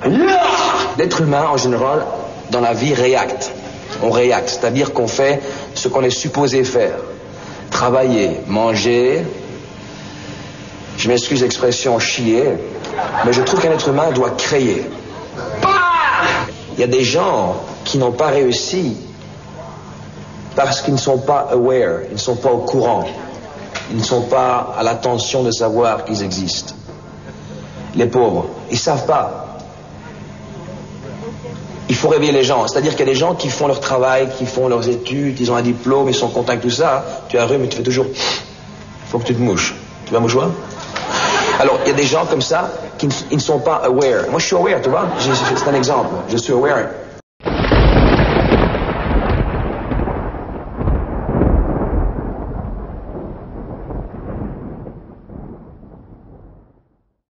L'être humain, en général, dans la vie, réacte. On réacte, c'est-à-dire qu'on fait ce qu'on est supposé faire. Travailler, manger, je m'excuse l'expression chier, mais je trouve qu'un être humain doit créer. Il y a des gens qui n'ont pas réussi parce qu'ils ne sont pas aware, ils ne sont pas au courant, ils ne sont pas à l'attention de savoir qu'ils existent. Les pauvres, ils ne savent pas. Il faut réveiller les gens, c'est-à-dire qu'il y a des gens qui font leur travail, qui font leurs études, ils ont un diplôme, ils sont contents avec tout ça, tu as un rhume et tu fais toujours, il faut que tu te mouches. Tu vas mouchoir? Alors, il y a des gens comme ça qui ne sont pas aware. Moi, je suis aware, tu vois, c'est un exemple. Je suis aware